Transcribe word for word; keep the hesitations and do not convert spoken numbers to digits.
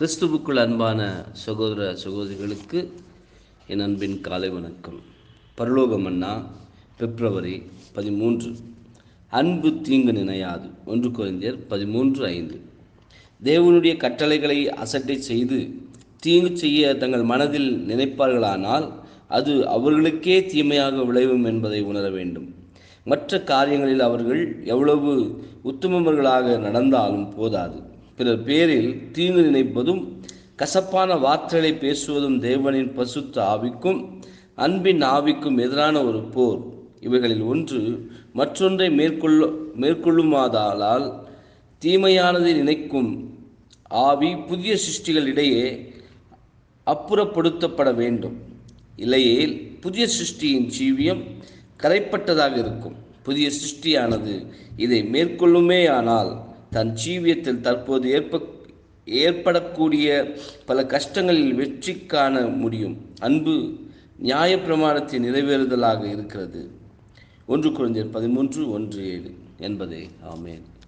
கிறிஸ்துவுக்குள் அன்பான சகோதர சகோதரிகளுக்கு என் அன்பின் காலை வணக்கம். பரலோக மன்னா பிப்ரவரி பதிமூன்று. அன்பு தீங்கு நினையாது. ஒன்று கொரிந்தியர் பதிமூன்று ஐந்து. தேவனுடைய கட்டளைகளை அசட்டை செய்து தீங்கு செய்ய தங்கள் மனதில் நினைப்பார்களானால் அது அவர்களுக்கே தீமையாக விளைவும் என்பதை உணர வேண்டும். மற்ற காரியங்களில் அவர்கள் எவ்வளவு உத்தமர்களாக நடந்தாலும் போதாது. பிறர் பேரில் தீங்கு நினைப்பதும் கசப்பான வார்த்தைகளை பேசுவதும் தேவனின் பசுத்த ஆவிக்கும் அன்பின் ஆவிக்கும் எதிரான ஒரு போர். இவைகளில் ஒன்று மற்றொன்றை மேற்கொள்ள மேற்கொள்ளுமாதாலால் தீமையானதை நினைக்கும் ஆவி புதிய சிருஷ்டிகளிடையே அப்புறப்படுத்தப்பட வேண்டும். இல்லையேல் புதிய சிருஷ்டியின் ஜீவியம் கரைப்பட்டதாக இருக்கும். புதிய சிருஷ்டியானது இதை மேற்கொள்ளுமேயானால் தன் ஜீவியத்தில் தற்போது ஏற்ப ஏற்படக்கூடிய பல கஷ்டங்களில் வெற்றி காண முடியும். அன்பு நியாயப்பிரமாணத்தை நிறைவேறுதலாக இருக்கிறது. ஒன்று கொரிந்தியர் பதிமூன்று ஒன்று ஏழு என்பதே. ஆமென்.